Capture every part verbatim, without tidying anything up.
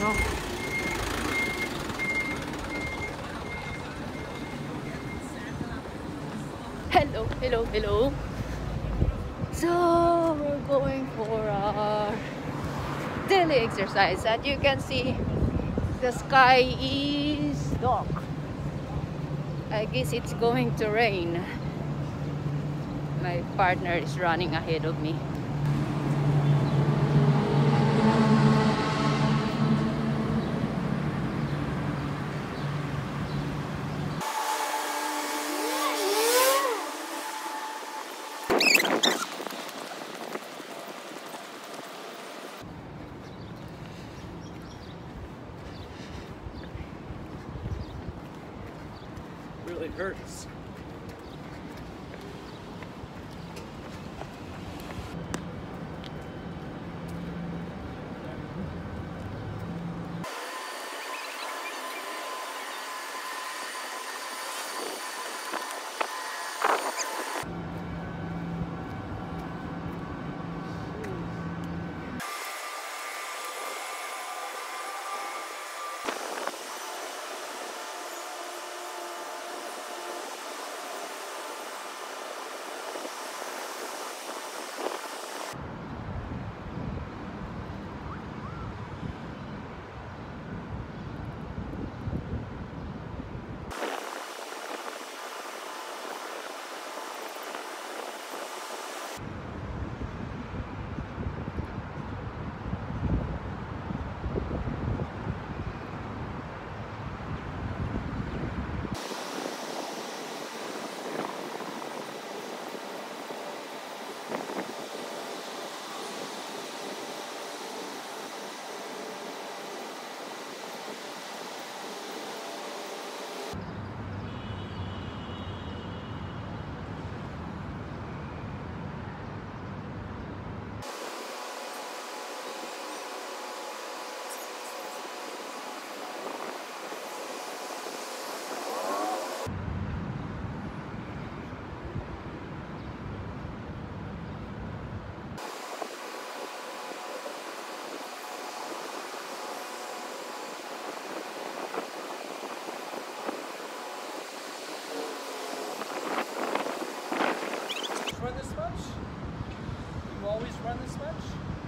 no? Hello, hello, hello. So we're going for our daily exercise. As you can see, the sky is dark. I guess it's going to rain. My partner is running ahead of me. Really hurts. Run this much? You always run this much?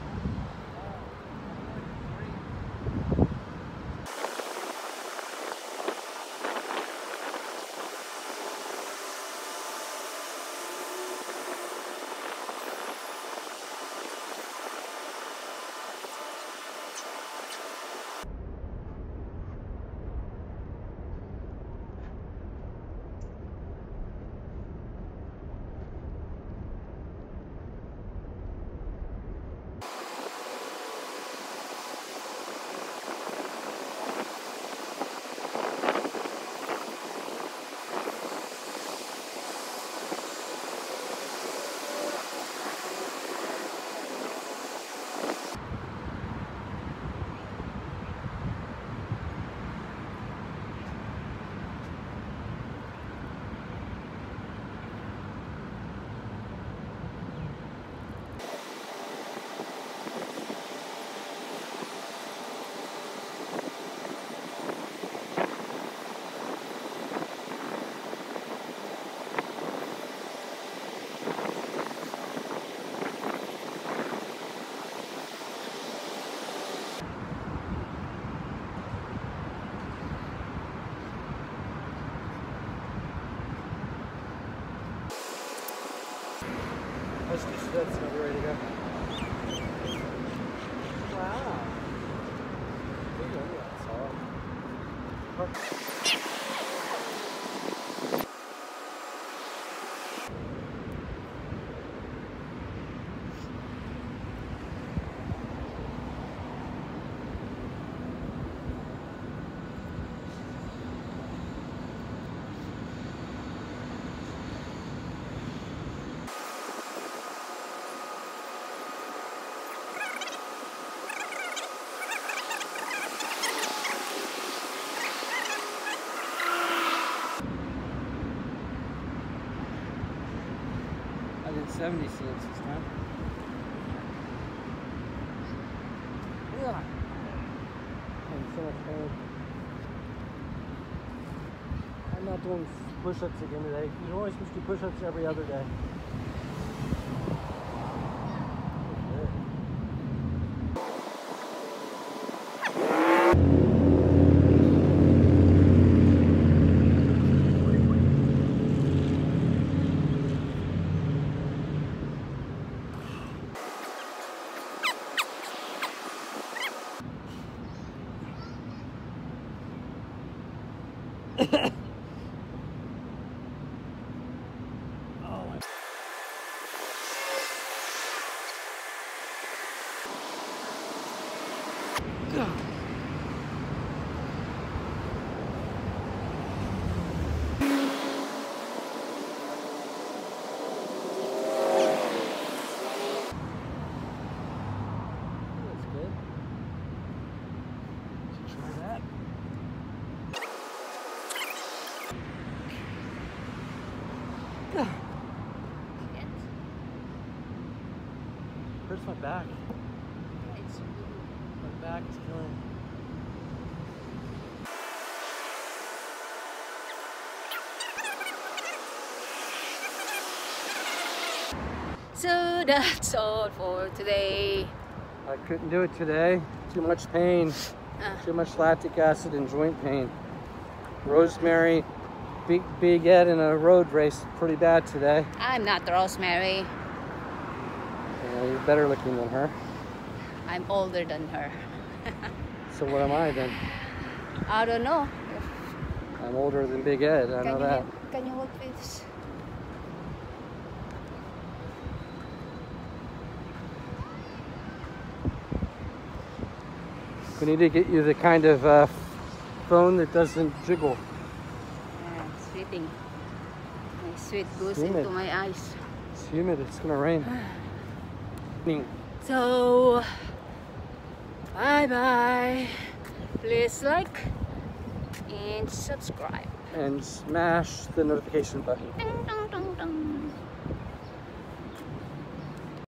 Let's just that's not ready to go. Wow. Look at that, that's all. seventy-six this time. And I'm not doing push-ups again today. You're only supposed to do push-ups every other day. Hurts my back. It's My back is killing me. So that's all for today. I couldn't do it today. Too much pain. Uh, Too much lactic acid and joint pain. Rosemary, big, big Ed in a road race, pretty bad today. I'm not Rosemary. Yeah, you're better looking than her. I'm older than her. So what am I then? I don't know. I'm older than Big Ed, I Can know you that. help- Can you hold this? We need to get you the kind of uh, phone that doesn't jiggle. Yeah, sweating. My sweat goes Humid. into my eyes. It's humid, it's gonna rain. So, bye bye. Please like and subscribe. And smash the notification button. Ding, dong, dong.